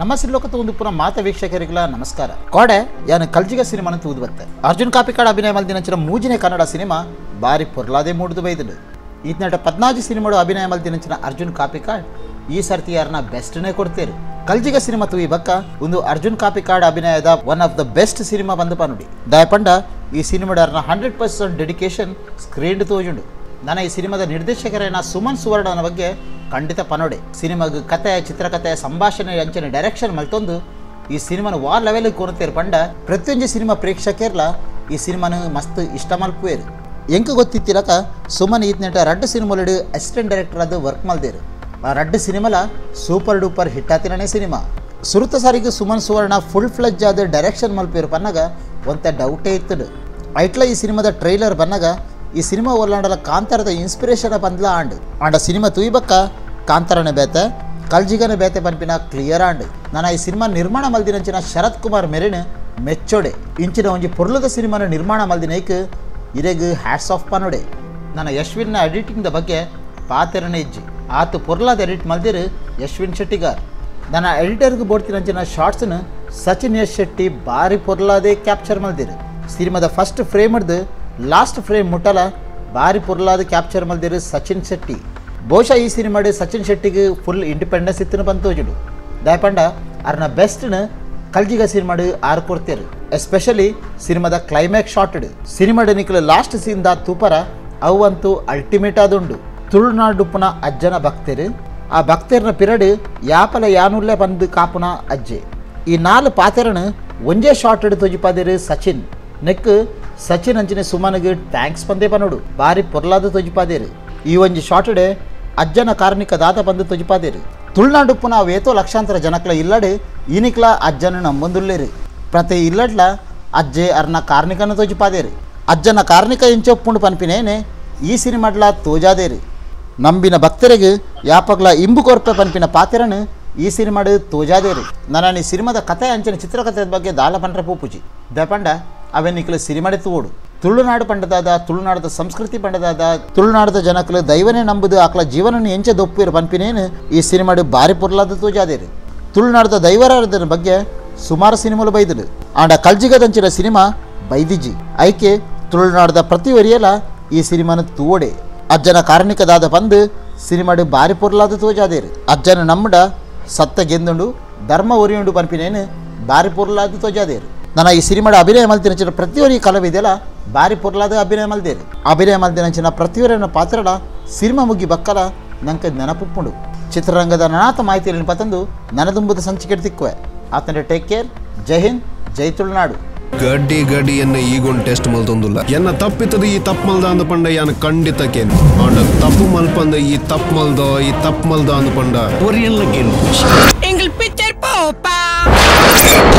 ನಮ್ಮ ಸಿರ್ಲೋಕದ ಒಂದು ಪುನಃ ಮಾತ ವೀಕ್ಷಕರಿಗಳ ನಮಸ್ಕಾರ. ಕೋಡೆ ಯಾನು ಕಲ್ಜಿಗ ಸಿನಿಮಾನ ತೂದು ಬತ್ತೆ. ಅರ್ಜುನ್ ಕಾಪಿಕಾಡ್ ಅಭಿನಯ ಮಲ್ದಿನಂಚಿನ ಮೂಜಿನೇ ಕನ್ನಡ ಸಿನಿಮಾ ಬಾರಿ ಪೊರ್ಲಾದೆ ಮೂಡ್ದು ಬೈದಳು. ಈತನಟ 14 ಸಿನಿಮಾಡು ಅಭಿನಯ ಮಲ್ದಿನಂಚಿನ ಅರ್ಜುನ್ ಕಾಪಿಕಾಡ್ ಈ ಸರ್ತಿ ಯಾರನ್ನ ಬೆಸ್ಟ್ನೇ ಕೊಡ್ತೇರು. ಕಲ್ಜಿಗ ಸಿನಿಮಾ ತೂಯಿ ಬಕ್ಕ ಒಂದು ಅರ್ಜುನ್ ಕಾಪಿಕಾಡ್ ಅಭಿನಯದ one of the best cinema ಬಂದು ಪನುಡಿ ದಯಪಂಡ ಈ ಸಿನಿಮಾಡರ್ನ 100% ಡೆಡಿಕೇಶನ್ ಸ್ಕ್ರೀನ್ ತೋಜುಂಡು. ನನ್ನ ಈ ಸಿನಿಮಾದ ನಿರ್ದೇಶಕರೇನ ಸುಮನ್ ಸುವರ್ಣನ ಬಗ್ಗೆ ಖಂಡಿತ ಪನೋಡೆ. ಸಿನಿಮಾಗ ಕತೆ ಚಿತ್ರಕಥೆ ಸಂಭಾಷಣೆ ಅಂಚನೆ ಡೈರೆಕ್ಷನ್ ಮಲ್ತೊಂದು ಈ ಸಿನಿಮಾನ ವಾ ಲೆವೆಲ್ ಕೊನತೇರು ಪಂಡ ಪ್ರತಿಯೊಂದು ಸಿನಿಮಾ ಪ್ರೇಕ್ಷಕರ್ಲ ಈ ಸಿನಿಮಾನ ಮಸ್ತ್ ಇಷ್ಟ ಮಲ್ಪುವೇರು. ಎಂಕ ಗೊತ್ತಿತ್ತಿರಕ ಸುಮನ್ ಈತ್ನೆಟ ರಡ್ಡು ಸಿನಿಮಾಲಡು ಅಸಿಸ್ಟೆಂಟ್ ಡೈರೆಕ್ಟರ್ ಅದು ವರ್ಕ್ ಮಲ್ದೇರು. ಆ ರಡ್ಡು ಸಿನಿಮಾಲ ಸೂಪರ್ ಡೂಪರ್ ಹಿಟ್ ಆತಿರನೇ ಸಿನಿಮಾ. ಸುರುತ ಸಾರಿಗೆ ಸುಮನ್ ಸುವರ್ಣ ಫುಲ್ ಫ್ಲೆಜ್ ಆದ ಡೈರೆಕ್ಷನ್ ಮಲ್ಪೇರು ಪನ್ನಾಗ ಒಂತ ಡೌಟೇ ಇತ್ತಡು. ಐಟ್ಲ ಈ ಸಿನಿಮಾದ ಟ್ರೈಲರ್ ಬನ್ನಾಗ ಈ ಸಿನಿಮಾ ಒಲ್ಲಾಂಡಲ ಕಾಂತಾರದ ಇನ್ಸ್ಪಿರೇಷನ್ ಬಂದ್ಲ ಆಂಡ ಸಿನಿಮಾ ತುಯ್ಬಕ್ಕ ಕಾಂತಾರನೇ ಬೇತೆ ಕಲ್ಜಿಗನೇ ಬೇತೆ ಪನ್ಪಿನ ಕ್ಲಿಯರ್ ಆಂಡ್. ನಾನು ಈ ಸಿನಿಮಾ ನಿರ್ಮಾಣ ಮಲ್ದಿನಂಚಿನ ಶರತ್ ಕುಮಾರ್ ಮೆರೆನ್ ಮೆಚ್ಚೋಡೆ ಇಂಚಿನ ಒಂಜಿ ಪೊರ್ಲದ ಸಿನಿಮಾನ ನಿರ್ಮಾಣ ಮಲ್ದಿನೈಕ್ ಇರೆಗ್ ಹ್ಯಾಟ್ಸ್ ಆಫ್ ಪನೋಡೆ. ನನ್ನ ಯಶ್ವಿನ್ನ ಎಡಿಟಿಂಗ್ದ ಬಗ್ಗೆ ಪಾತೆರನೇ ಇಜ್ಜಿ ಆತು ಪೊರ್ಲಾದ ಎಡಿಟ್ ಮಲ್ದಿರು ಯಶ್ವಿನ್ ಶೆಟ್ಟಿಗಾರ್. ನನ್ನ ಎಡಿಟರ್ಗೆ ಬೋಡ್ತಿನಂಚಿನ ಶಾರ್ಟ್ಸ್ನ ಸಚಿನ್ ಯಶ್ ಶೆಟ್ಟಿ ಬಾರಿ ಪೊರ್ಲಾದೆ ಕ್ಯಾಪ್ಚರ್ ಮಲ್ದಿರು. ಸಿನಿಮಾದ ಫಸ್ಟ್ ಫ್ರೇಮ್ ಹಿಡ್ದು ಲಾಸ್ಟ್ ಫ್ರೇಮ್ ಮುಟ್ಟಲ ಬಾರಿ ಪೊರ್ಲಾದ ಕ್ಯಾಪ್ಚರ್ ಮಲ್ದಿರು ಸಚಿನ್ ಶೆಟ್ಟಿ. ಬಹುಶಃ ಈ ಸಿನಿಮಾಡು ಸಚಿನ್ ಶೆಟ್ಟಿಗೆ ಫುಲ್ ಇಂಡಿಪೆಂಡೆನ್ಸ್ ಇತ್ತನ ಬಂತೋಜುಡು. ದಯಪಂಡ ಅರ್ನ ಬೆಸ್ಟ್ನ ಕಲ್ಜಿಗ ಸಿನಿಮಾಡು ಆರು ಕೊಡ್ತೇರು. ಎಸ್ಪೆಷಲಿ ಸಿನಿಮಾದ ಕ್ಲೈಮ್ಯಾಕ್ಸ್ ಶಾರ್ಟ್ ಸಿನಿಮಾಡು ನಿಖಲು ಲಾಸ್ಟ್ ಸೀನ್ದ ತೂಪರ ಅವಂತೂ ಅಲ್ಟಿಮೇಟ್ ಆದುಂಡು. ತುಳುನಾಡುಪ್ಪನ ಅಜ್ಜನ ಭಕ್ತರು ಆ ಭಕ್ತರನ ಪಿರಡ್ ಯಾಪಲ ಯಾನುಲ್ಲೇ ಬಂದು ಕಾಪುನ ಅಜ್ಜೆ. ಈ 4 ಪಾತೆರನು ಒಂಜೇ ಶಾರ್ಟ್ ಹಿಡು ತೊಜಿಪಾದೇರು ಸಚಿನ್. ನೆಕ್ ಸಚಿನ್ ಅಂಚಿನ ಸುಮನ್ಗೆ ಥ್ಯಾಂಕ್ಸ್ ಪಂದೆ ಪನೋಡು ಬಾರಿ ಪೊರ್ಲಾದ ತೊಜಿಪಾದೇರು. ಈ ಒಂಜಿ ಶಾರ್ಟ್ಡೆ ಅಜ್ಜನ ಕಾರ್ಮಿಕ ದಾತ ಬಂದು ತೊಜಿಪಾದೇರು. ತುಳುನಾಡುಪ್ಪನ ವೇತೋ ಲಕ್ಷಾಂತರ ಜನಕ್ಲ ಇಲ್ಲಡೆ ಈನಿಕ್ಲ ಅಜ್ಜನ ನಂಬೊಂದುಲ್ಲೇರು. ಪ್ರತಿ ಇಲ್ಲಡ್ಲ ಅಜ್ಜೆ ಅರ್ನ ಕಾರ್ಮಿಕನ ತೊಜಿಪಾದೇರು. ಅಜ್ಜನ ಕಾರ್ಮಿಕ ಇಂಚೊಪ್ಪುಂಡು ಪನ್ಪಿನೇನೆ ಈ ಸಿನಿಮಾಡ್ಲ ತೋಜಾದೇರು. ನಂಬಿನ ಭಕ್ತರಿಗೆ ಯಾಪಗ್ಲ ಇಂಬು ಕೊರ್ಪೆ ಪನ್ಪಿನ ಪಾತೆರನು ಈ ಸಿನಿಮಾಡು ತೋಜಾದೇರು. ನನ್ನ ಈ ಸಿನಿಮಾದ ಕಥೆ ಅಂಚಿನ ಚಿತ್ರಕಥೆದ ಬಗ್ಗೆ ದಾಲ ಪಂಡ್ರೆ ಪೂಪುಜಿ ದಯಪಂಡ ಅವೆನಿಕ್ಲು ಸಿನಿಮಾಡೆ ತೋಡು. ತುಳುನಾಡು ಪಂಡದಾದ ತುಳುನಾಡದ ಸಂಸ್ಕೃತಿ ಪಂಡದಾದ ತುಳುನಾಡದ ಜನಕ್ಲು ದೈವನೇ ನಂಬುದು ಆಕ್ಲ ಜೀವನ ಎಂಚೆ ದೊಪ್ಪಿರು ಪನ್ಪಿನೇನು ಈ ಸಿನಿಮಾಡು ಬಾರಿ ಪೊರ್ಲಾದ ತೋಜಾದೇರು. ತುಳುನಾಡದ ದೈವರಾರದ ಬಗ್ಗೆ ಸುಮಾರು ಸಿನಿಮಾಲು ಬೈದಳು ಆಂಡ ಕಲ್ಜಿಗದಂಚಿನ ಸಿನಿಮಾ ಬೈದಿಜಿ ಐಕೆ ತುಳುನಾಡದ ಪ್ರತಿ ಒರಿಯಲ ಈ ಸಿನಿಮಾನ ತೂವಡೆ. ಅಜ್ಜನ ಕಾರ್ಣಿಕದಾದ ಬಂದು ಸಿನಿಮಾಡು ಬಾರಿ ಪೊರ್ಲಾದ ತೋಜಾದೇರು. ಅಜ್ಜನ ನಮ್ಮಡ ಸತ್ತ ಗೆಂದುಂಡು ಧರ್ಮ ಒರಿಯುಂಡು ಪನ್ಪಿನೇನು ಬಾರಿ ಪೊರ್ಲಾದ ತೋಜಾದೇರು. ನನ್ನ ಈ ಸಿನಿಮಾಡ ಅಭಿನಯ ಮಲ್ತಿನಂಚಿನ ಪ್ರತಿಯೊರಿ ಕಲಾವಿದೆಲ್ಲ ಬಾರಿ ಪೊರ್ಲಾದ ಅಭಿನಯ ಮಲ್ದೇರು. ಅಭಿನಯ ಮಲ್ದಿನಂಚಿನ ಪ್ರತಿಯೊರಿನ ಪಾತ್ರಡ ಸಿನಿಮಾ ಮುಗಿ ಬಕ್ಕಲ ನಂಗೆ ನೆನಪುಪ್ಪುಂಡು. ಚಿತ್ರರಂಗದ ನಾನಾತ ಮಾಹಿತಿಯನ್ನು ಪತಂದು ನನದುಂಬುದ ಸಂಚಿಕೆ ತಿಕ್ಕುವೆ. ಆತನ ಟೇಕ್ ಕೇರ್. ಜೈ ಹಿಂದ್, ಜೈ ತುಳುನಾಡು. ಗಡ್ಡಿ ಗಡ್ಡಿಯನ್ನ ಈಗೊಂದು ಟೆಸ್ಟ್ ಮಲ್ತೊಂದುಲ್ಲ ಎನ್ನ ತಪ್ಪಿತದ ಈ ತಪ್ಪು ಮಲ್ದ ಅಂದ ಪಂಡ ಯಾನ ಖಂಡಿತಕ್ಕೇನು ಆಂಡ ತಪ್ಪು ಮಲ್ಪಂದ ಈ ತಪ್ಪು ಮಲ್ದ ಅಂದ ಪಂಡ Engel Peter Popa